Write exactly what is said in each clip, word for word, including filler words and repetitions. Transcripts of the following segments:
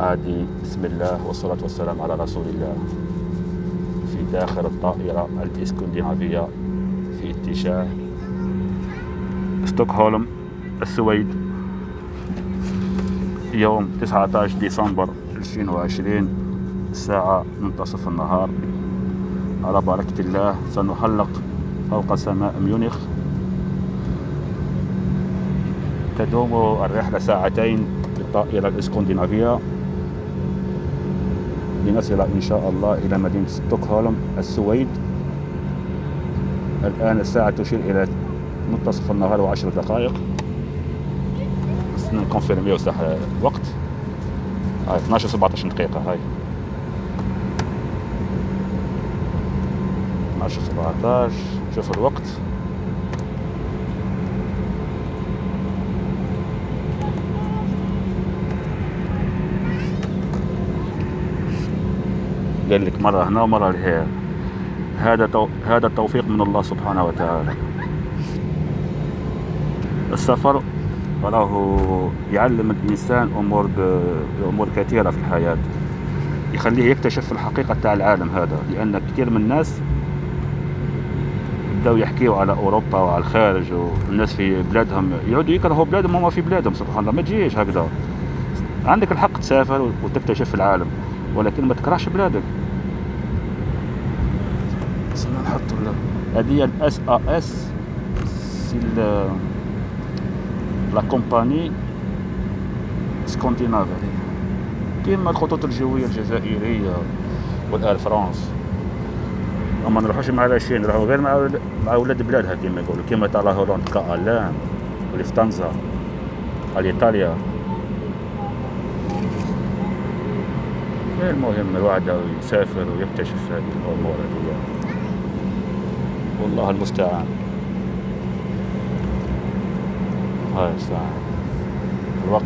عادي. بسم الله والصلاة والسلام على رسول الله. في داخل الطائرة الإسكندنافية في اتجاه ستوكهولم السويد، يوم تسعة عشر ديسمبر ألفين وعشرين، الساعة منتصف النهار. على بركة الله سنحلق فوق سماء ميونخ. تدوم الرحلة ساعتين بالطائرة الإسكندنافية لنصل إن شاء الله إلى مدينة ستوكهولم السويد. الآن الساعة تشير إلى منتصف النهار وعشر دقائق. بس نكونفيرميو صح الوقت. هاي اثناش سبعطاش دقيقة. هاي اثناش سبعطاش. شوف الوقت. قال لك مرة هنا ومرة لهنا. هذا تو... هذا التوفيق من الله سبحانه وتعالى. السفر راه يعلم الإنسان أمور ب... أمور كثيرة في الحياة، يخليه يكتشف الحقيقة تاع العالم هذا. لأن كثير من الناس بداو يحكيوا على أوروبا وعلى الخارج، والناس في بلادهم يعودوا يكرهوا بلادهم وما في بلادهم. سبحان الله، ما تجيش هكذا. عندك الحق تسافر وتكتشف العالم، ولكن ما تكرهش بلادك. نحط هذه الاس ا اس سي لا كومباني سكونديناف، كيما الخطوط الجويه الجزائريه والآل فرانس. وما نروحوش مع لاشين، نروحو غير مع مع ولاد بلادها كيما يقولوا، كيما تاع لا هولندا كالان ولفتانزا الايطاليا. المهم الواحد يسافر ويكتشف هذه الامور هذه، والله المستعان. هاي الساعة الوقت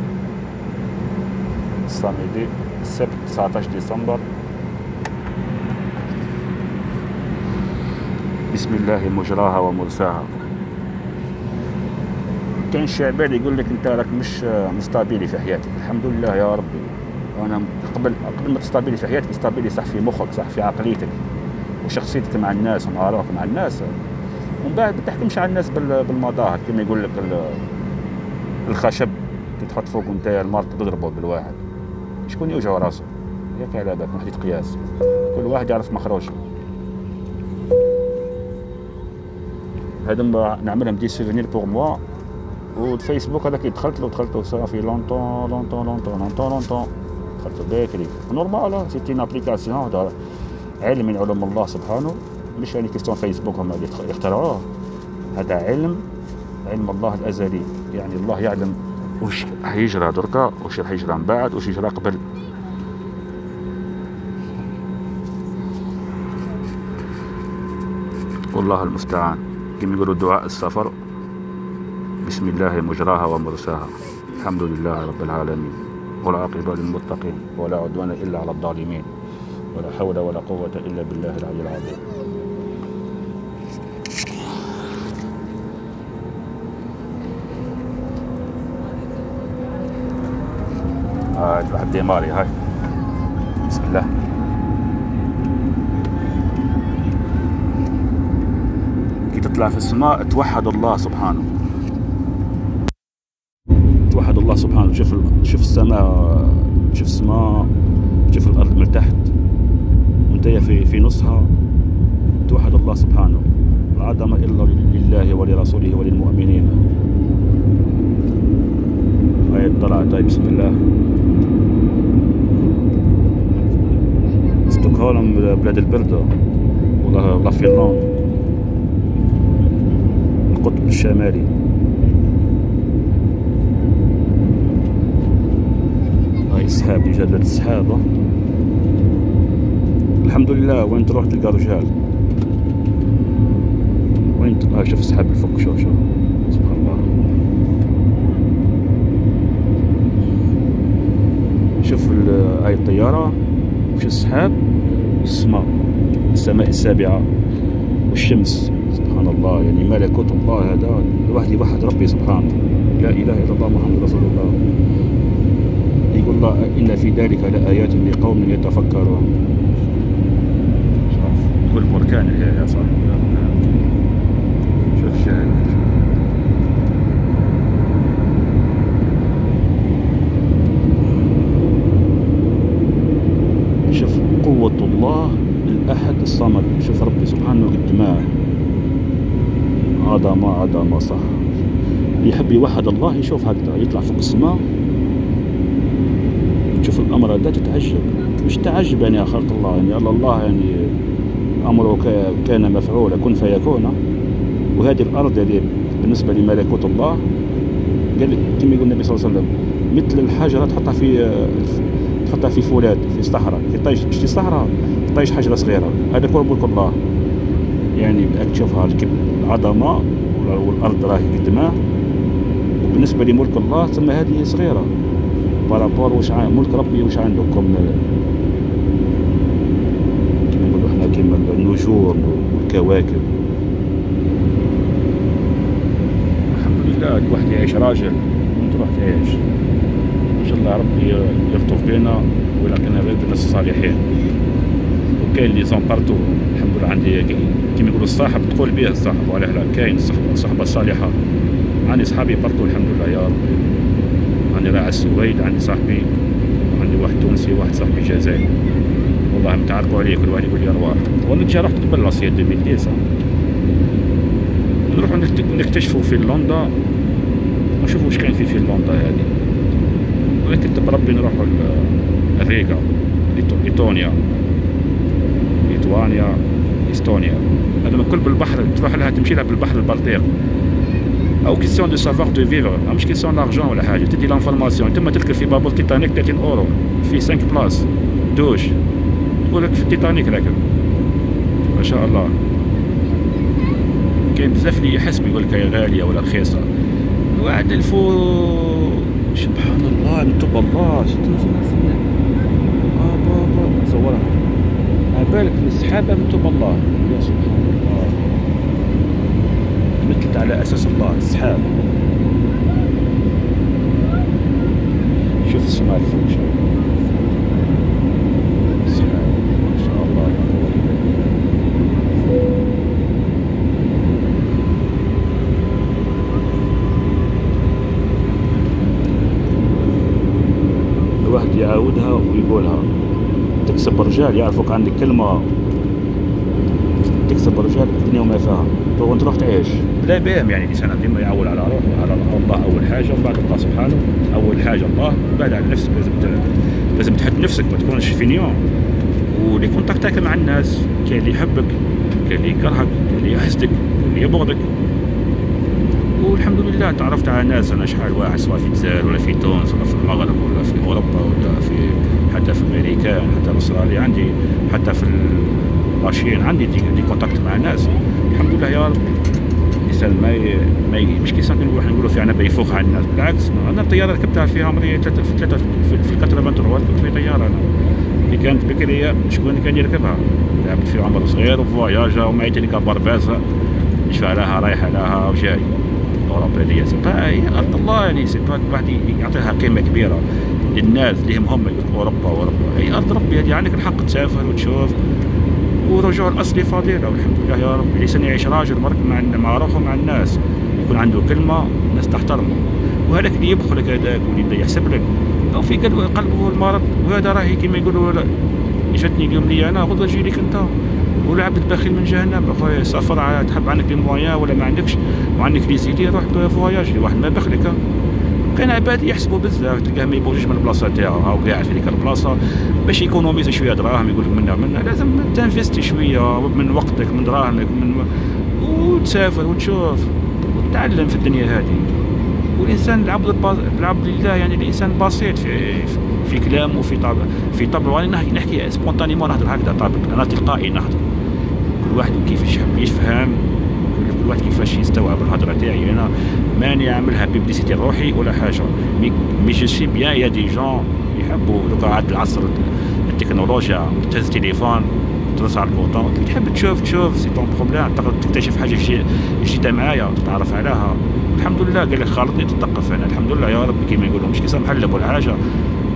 السامدي السبت تسعة عشر ديسمبر. بسم الله مجراها ومرساها. كاين شعبان يقول لك انت راك مش مستابيلي في حياتك. الحمد لله يا ربي. وانا قبل قبل ما تستابيلي في حياتك، استابيلي صح في مخك، صح في عقليتك وشخصيتك مع الناس ومعارفك مع الناس. ومن بعد ما تحكمش على الناس بالمظاهر، كما يقول لك الخشب تحط فوق انت المرط تضربه بالواحد، شكون يوجع راسه؟ ياك على بالك وحدة قياس، كل واحد يعرف مخرجه. هذا نعملهم دي سوفينير بور موا. والفيسبوك هذا كي دخلت له دخلت له صافي لونطون لونطون لونطون لونطون لونطون دخلت بكري نورمال. سيتي ان ابليكاسيون هذا علم من علوم الله سبحانه، مش يعني كيستون فيسبوك هم اللي يخترعوه. هذا علم علم الله الازلي، يعني الله يعلم واش راح يجرى دركا، واش راح يجرى من بعد، واش يجرى قبل. والله المستعان. كما يقولوا دعاء السفر، بسم الله مجراها ومرساها. الحمد لله رب العالمين، والعاقبة للمتقين، ولا عدوان إلا على الظالمين، ولا حول ولا قوة إلا بالله العلي العظيم. هاي واحد ديماري. هاي بسم الله. كي تطلع في السماء توحد الله سبحانه، توحد الله سبحانه. شوف شوف السماء، شوف السماء، شوف الأرض من تحت، وانت في في نصها. توحد الله سبحانه. العظمة إلا لله ولرسوله وللمؤمنين. هاي طلعت. هاي بسم الله. ستوكهولم بلاد البرد، ولا فنلندا القطب الشمالي. هاي السحاب، جدة السحابة. الحمد لله وين تروح تلقى رجال. وين هاي شوف السحاب الفوق. شوف شوف سبحان الله. شوف هاي الطيارة، وش السحاب، السماء، السماء السابعة والشمس. سبحان الله، يعني ملكوت الله. هذا الواحد يوحد ربي سبحانه. لا إله إلا الله محمد رسول الله. يقول الله إن في ذلك لآيات لقوم يتفكرون. شوف كل بركان يا صاحبي، شوف شاهد. شوف قوة الله الأحد الصمد. شوف ربي سبحانه قد ما عظمة عظمة صح. يحب يوحد الله يشوف هكذا يطلع فوق السماء، تشوف الأمر هذا تتعجب، مش تعجب يعني يا خلق الله، يعني الله الله يعني أمره كان مفعولا كن فيكون. وهذه الأرض هذه بالنسبة لملكوت الله قال كما يقول النبي صلى الله عليه وسلم مثل الحجرة تحطها في تحطها في فولاذ في الصحراء، في طيش تشتي صحراء طيش حجرة صغيرة، هذا كل ملك الله. يعني بدك تشوفها العظمة والأرض راهي قد ما، وبالنسبة لملك الله ثم هذه صغيرة بارابور واش ملك ربي واش عندكم كما نقولوا احنا كما النجوم والكواكب. الحمد لله الواحد يعيش راجل وانت تروح تعيش ان شاء الله ربي يلطف بينا ويلقينا غير بالناس الصالحين. وكاين لي زون بارتو الحمد لله، عندي كما يقولوا الصاحب تقول به الصاحب، وعلاه لا كاين الصحبه الصحبه الصالحه. عندي صحابي بارتو الحمد لله يا ربي. عندي راعي السويد، عندي صاحبي، عندي واحد تونسي، واحد صاحبي جزائري، والله متعرفوا عليه كل واحد يقول لي رواح. وانا جا رحت قبل لاسيا ألفين وعشرة نروحوا نكتشفوا فنلندا ونشوفوا واش كاين في فنلندا هذه، ولكن بربي نروحوا الريغا، ليتونيا، ليتوانيا، استونيا، هذا كل بالبحر تروح لها تمشي لها بالبحر البلطيق. او كيسيون دو سافوار دو فيفر، مش كيسيون لارجون ولا حاجه، تدي لانفورماسيون. تما تركب في بابور تيتانيك ثلاثين اورو في خمسة بلاص دوش، تقول لك في التيتانيك راكب ما شاء الله. كاين بزاف اللي يحسب يقول لك هي غاليه ولا رخيصه، واحد الفو سبحان الله مكتوب الله ستنا فينا اه بابا صورها عبالك السحابه مكتوب الله يا سبحان الله، مثلت على اساس الله السحاب. شوف السماء اللي فوق شوف السحاب ما شاء الله. الواحد يعاودها ويقولها، تكسب رجال يعرفوك عندك كلمة، تكسب رجال الدنيا وما فيها، وانت تروح تعيش بلا بهم. يعني الانسان ديما يعول على روحه، على الله اول حاجه، ومن بعد الله سبحانه. اول حاجه الله، بعد على نفسك لازم لازم تحد نفسك، ما تكونش فينيون. واللي كونتاكتك مع الناس، كاين اللي يحبك، كاين اللي يكرهك، كاين اللي يحسدك، كاين اللي يبغضك. والحمد لله تعرفت على ناس انا شحال واحد، سواء في الجزائر ولا في تونس ولا في المغرب ولا في اوروبا ولا في حتى في امريكا حتى في استراليا، عندي حتى في الصين عندي دي, دي كونتاكت مع ناس الحمد لله يا رب. الانسان ما ي... ما ي... مش كيسان نقولوا احنا نقولوا في عنبه يفوق على الناس، بالعكس انا الطياره ركبتها في عمري ثلاثه في ثلاثه في, في ثمانية وثلاثين كنت في طياره انا اللي كانت بكريه، شكون اللي كان يركبها؟ لعبت في عمر صغير وفواياجا ومعي تلك بربازه نشفى لها رايحه لها وجاي اوروبا دي. هي ارض الله يعني، سي واحد يعطيها قيمه كبيره للناس اللي هم هم اوروبا اوروبا هي ارض ربي، هذه عندك الحق تسافر وتشوف. ورجوع الاصلي فضيله والحمد لله يا رب. الانسان يعيش راجل برك مع مع روحه مع الناس، يكون عنده كلمه الناس تحترمه. وهذاك اللي يبخلك هذاك واللي يبدا يحسب لك او في قلبه المرض، وهذا راهي كما يقولوا جاتني اليوم لي انا غدوه تجي لك انت. ولا عبد بخيل من جهنم اخويا، سافر على تحب عندك لي مويان ولا ما عندكش وعندك لي زيدي، روح بفواياج لواحد ما بخلك. كاين عباد يحسبوا بزاف، تلقاه ما يبوجش من البلاصه تاعو، هاو قاعد في ديك البلاصه باش يكونوميزي شويه دراهم، يقول لك منا منا لازم تنفستي شويه من وقتك من دراهمك من وتسافر وتشوف وتتعلم في الدنيا هذه. والانسان العبد العبد لله، يعني الانسان بسيط في في كلامه وفي طبع في طبعه. وانا نحكي نحكي سبونتانيمون نهضر هكذا طابق، انا تلقائي نهضر، كل واحد كيفاش يحب يفهم، كل واحد كيفاش يستوعب الهضره تاعي. انا ماني نعملها بيبليسيتي روحي ولا حاجه، مي مي جو سي بيان يا دي جون يحبوا دوكا عاد العصر التكنولوجيا، تهز التليفون تدوس على البوطون، تحب تشوف تشوف سي طون بروبليم، تقدر تكتشف حاجه جديده معايا تتعرف عليها. الحمد لله قال لك خالطني تثقف انا، الحمد لله يا رب كيما يقولوا مش كيسا محلب ولا حاجه.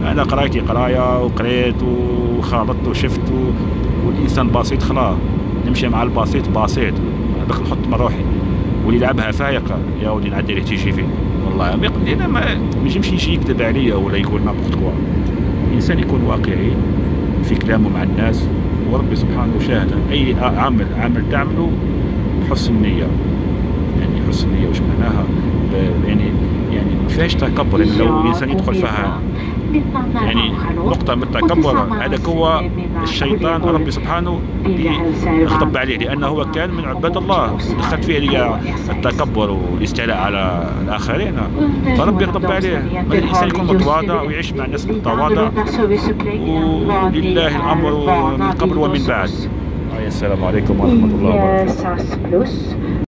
انا قرايتي قرايه وقريت وخالطت وشفت، والانسان بسيط خلاص نمشي مع البسيط بسيط، هذاك نحط من روحي، واللي يلعبها فايق يا ودي نعدي ليه تيجي فيه. والله ما يقدر انا ما يجيش يجي يكذب عليا ولا يقول نابورت كوا. الانسان يكون واقعي في كلامه مع الناس، وربي سبحانه شاهد. اي عمل عمل تعمله بحسن النيه، يعني حسن النيه واش معناها؟ يعني يعني ما فيهاش تكبر. يعني لو الانسان يدخل فيها يعني نقطة من التكبر، هذاك هو الشيطان ربي سبحانه يغضب عليه، لأنه هو كان من عباد الله ودخلت فيه التكبر والاستعلاء على الآخرين، فربي يغضب عليه. الإنسان يكون متواضع ويعيش مع الناس بالتواضع، ولله الأمر من قبل ومن بعد. السلام عليكم ورحمة الله وبركاته.